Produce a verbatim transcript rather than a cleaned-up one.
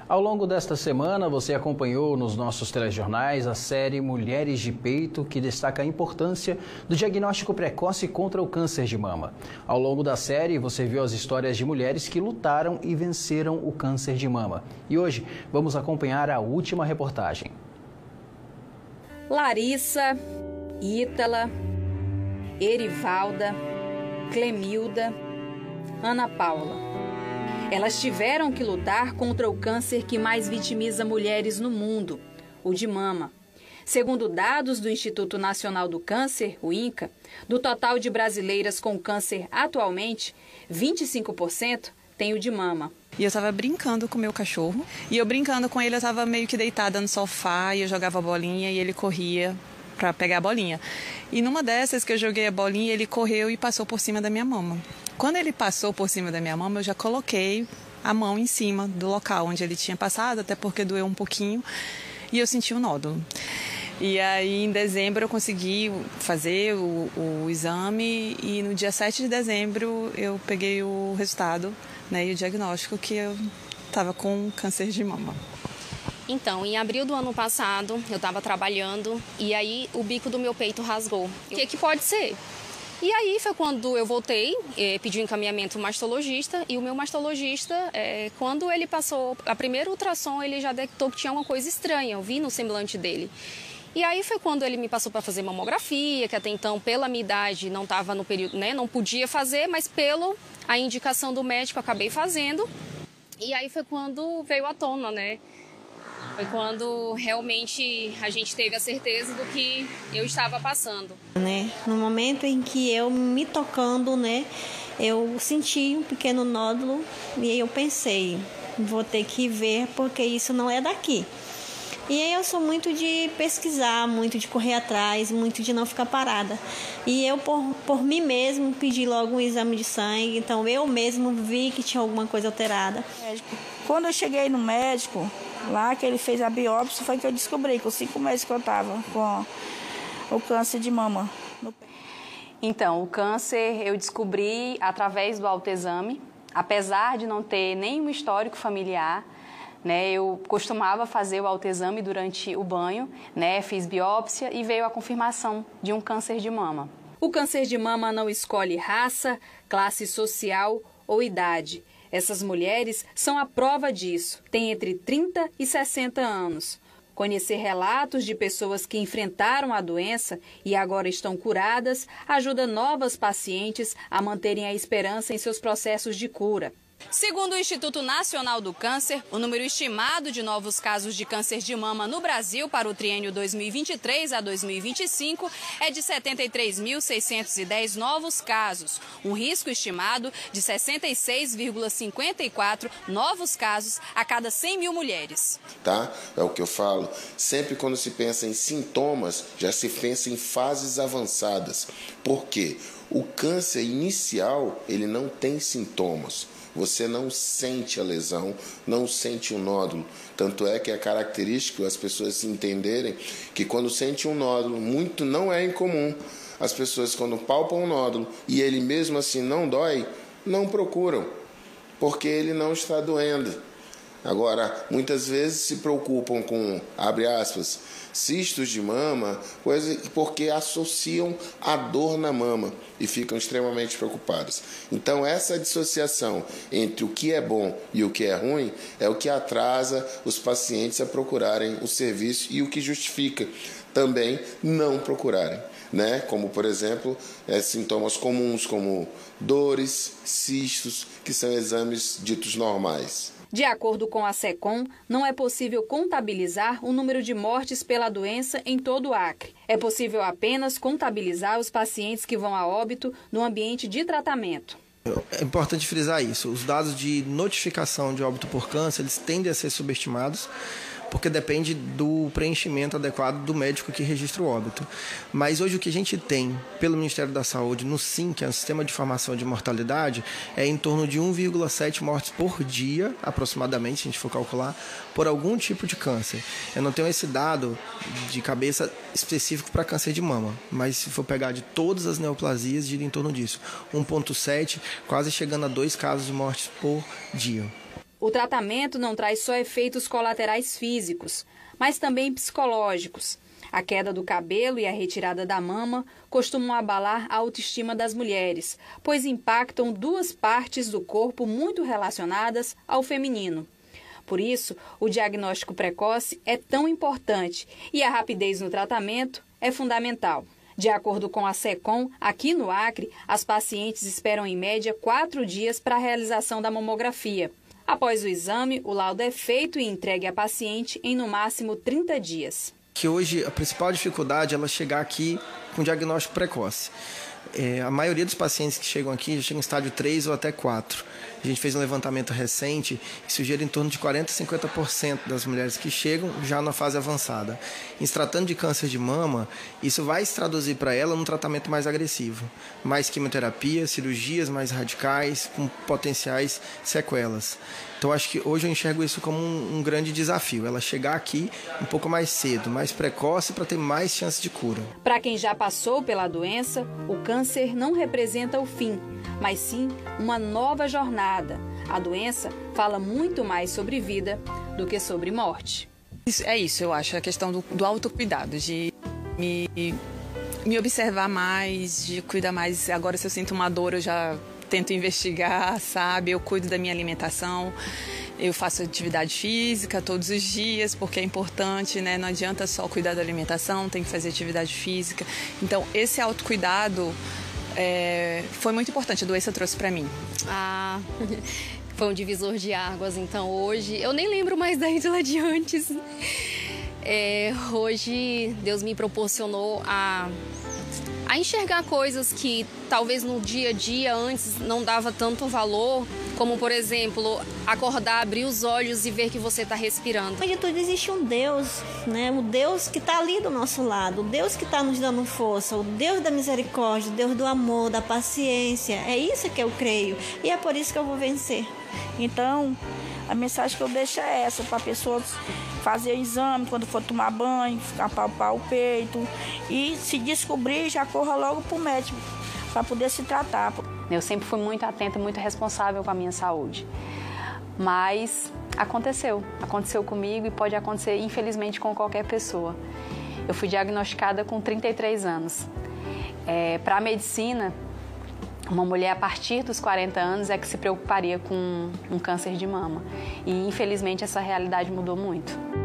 Ao longo desta semana, você acompanhou nos nossos telejornais a série Mulheres de Peito, que destaca a importância do diagnóstico precoce contra o câncer de mama. Ao longo da série, você viu as histórias de mulheres que lutaram e venceram o câncer de mama. E hoje, vamos acompanhar a última reportagem. Larissa, Ítala, Erivalda, Clemilda, Ana Paula. Elas tiveram que lutar contra o câncer que mais vitimiza mulheres no mundo, o de mama. Segundo dados do Instituto Nacional do Câncer, o INCA, do total de brasileiras com câncer atualmente, vinte e cinco por cento tem o de mama. E eu estava brincando com o meu cachorro, e eu brincando com ele, eu estava meio que deitada no sofá, e eu jogava a bolinha e ele corria para pegar a bolinha. E numa dessas que eu joguei a bolinha, ele correu e passou por cima da minha mama. Quando ele passou por cima da minha mama, eu já coloquei a mão em cima do local onde ele tinha passado, até porque doeu um pouquinho, e eu senti um nódulo. E aí, em dezembro, eu consegui fazer o, o exame, e no dia sete de dezembro eu peguei o resultado, né, e o diagnóstico que eu estava com câncer de mama. Então, em abril do ano passado, eu estava trabalhando e aí o bico do meu peito rasgou. O que que pode ser? E aí foi quando eu voltei, eh, pedi um encaminhamento mastologista, e o meu mastologista, eh, quando ele passou a primeira ultrassom, ele já detectou que tinha uma coisa estranha, eu vi no semblante dele. E aí foi quando ele me passou para fazer mamografia, que até então, pela minha idade, não estava no período, né, não podia fazer, mas pela a indicação do médico, acabei fazendo. E aí foi quando veio à tona, né? Foi quando realmente a gente teve a certeza do que eu estava passando. Né? No momento em que eu me tocando, né, eu senti um pequeno nódulo e eu pensei, vou ter que ver porque isso não é daqui. E aí eu sou muito de pesquisar, muito de correr atrás, muito de não ficar parada. E eu, por, por mim mesmo, pedi logo um exame de sangue, então eu mesmo vi que tinha alguma coisa alterada. Quando eu cheguei no médico, lá que ele fez a biópsia, foi que eu descobri que os cinco meses que eu estava com o câncer de mama. Então, o câncer eu descobri através do autoexame, apesar de não ter nenhum histórico familiar, né? Eu costumava fazer o autoexame durante o banho, né? Fiz biópsia e veio a confirmação de um câncer de mama. O câncer de mama não escolhe raça, classe social ou idade. Essas mulheres são a prova disso. Têm entre trinta e sessenta anos. Conhecer relatos de pessoas que enfrentaram a doença e agora estão curadas ajuda novas pacientes a manterem a esperança em seus processos de cura. Segundo o Instituto Nacional do Câncer, o número estimado de novos casos de câncer de mama no Brasil para o triênio dois mil e vinte e três a dois mil e vinte e cinco é de setenta e três mil seiscentos e dez novos casos, um risco estimado de sessenta e seis vírgula cinquenta e quatro novos casos a cada cem mil mulheres. Tá? É o que eu falo. Sempre quando se pensa em sintomas, já se pensa em fases avançadas. Por quê? O câncer inicial, ele não tem sintomas. Você não sente a lesão, não sente o nódulo. Tanto é que é característico as pessoas entenderem que quando sente um nódulo, muito não é incomum. As pessoas quando palpam o nódulo e ele mesmo assim não dói, não procuram, porque ele não está doendo. Agora, muitas vezes se preocupam com, abre aspas, cistos de mama, coisa, porque associam a dor na mama e ficam extremamente preocupados. Então, essa dissociação entre o que é bom e o que é ruim é o que atrasa os pacientes a procurarem o serviço e o que justifica também não procurarem, né? Como, por exemplo, é, sintomas comuns como dores, cistos, que são exames ditos normais. De acordo com a SECOM, não é possível contabilizar o número de mortes pela doença em todo o Acre. É possível apenas contabilizar os pacientes que vão a óbito no ambiente de tratamento. É importante frisar isso. Os dados de notificação de óbito por câncer, eles tendem a ser subestimados, porque depende do preenchimento adequado do médico que registra o óbito. Mas hoje o que a gente tem pelo Ministério da Saúde no SIM, que é o Sistema de Informação de Mortalidade, é em torno de um vírgula sete mortes por dia, aproximadamente, se a gente for calcular, por algum tipo de câncer. Eu não tenho esse dado de cabeça específico para câncer de mama, mas se for pegar de todas as neoplasias, gira em torno disso. um vírgula sete, quase chegando a dois casos de mortes por dia. O tratamento não traz só efeitos colaterais físicos, mas também psicológicos. A queda do cabelo e a retirada da mama costumam abalar a autoestima das mulheres, pois impactam duas partes do corpo muito relacionadas ao feminino. Por isso, o diagnóstico precoce é tão importante e a rapidez no tratamento é fundamental. De acordo com a SECOM, aqui no Acre, as pacientes esperam em média quatro dias para a realização da mamografia. Após o exame, o laudo é feito e entregue à paciente em no máximo trinta dias. Que hoje a principal dificuldade é ela chegar aqui com diagnóstico precoce. É, a maioria dos pacientes que chegam aqui já chegam em estágio três ou até quatro. A gente fez um levantamento recente e sugere em torno de quarenta a cinquenta por cento das mulheres que chegam já na fase avançada. Em se tratando de câncer de mama, isso vai se traduzir para ela num tratamento mais agressivo. Mais quimioterapia, cirurgias mais radicais, com potenciais sequelas. Então, acho que hoje eu enxergo isso como um, um grande desafio, ela chegar aqui um pouco mais cedo, mais precoce, para ter mais chance de cura. Para quem já passou pela doença, o câncer não representa o fim, mas sim uma nova jornada. A doença fala muito mais sobre vida do que sobre morte. Isso, é isso, eu acho, a questão do, do autocuidado, de me, me observar mais, de cuidar mais. Agora, se eu sinto uma dor, eu já tento investigar, sabe? Eu cuido da minha alimentação, eu faço atividade física todos os dias, porque é importante, né? Não adianta só cuidar da alimentação, tem que fazer atividade física. Então, esse autocuidado é, foi muito importante, a doença trouxe para mim. Ah, foi um divisor de águas, então hoje, eu nem lembro mais da Ídola de antes. É, hoje, Deus me proporcionou a... a enxergar coisas que talvez no dia a dia antes não dava tanto valor, como, por exemplo, acordar, abrir os olhos e ver que você está respirando. Além de tudo, existe um Deus, né? O Deus que está ali do nosso lado, o Deus que está nos dando força, o Deus da misericórdia, o Deus do amor, da paciência. É isso que eu creio e é por isso que eu vou vencer. Então, a mensagem que eu deixo é essa, para pessoas fazer exame quando for tomar banho, apalpar o peito e se descobrir, já corra logo para o médico para poder se tratar. Eu sempre fui muito atenta, muito responsável com a minha saúde, mas aconteceu, aconteceu comigo e pode acontecer infelizmente com qualquer pessoa. Eu fui diagnosticada com trinta e três anos. É, para a medicina, uma mulher a partir dos quarenta anos é que se preocuparia com um câncer de mama. E, infelizmente, essa realidade mudou muito.